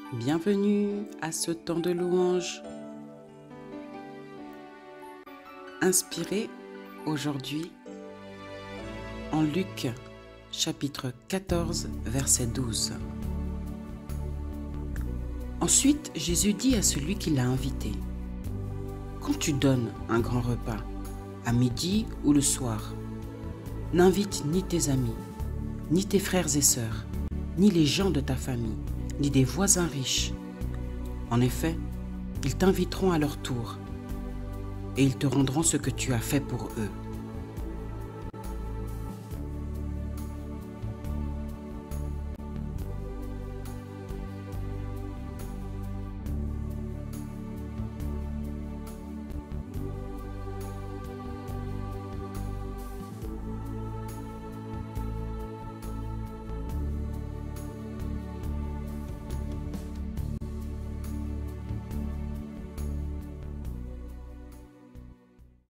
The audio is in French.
Bienvenue à ce temps de louange. Inspiré aujourd'hui en Luc chapitre 14 verset 12. Ensuite, Jésus dit à celui qui l'a invité: quand tu donnes un grand repas, à midi ou le soir, n'invite ni tes amis, ni tes frères et sœurs, ni les gens de ta famille, ni des voisins riches. En effet, ils t'inviteront à leur tour et ils te rendront ce que tu as fait pour eux.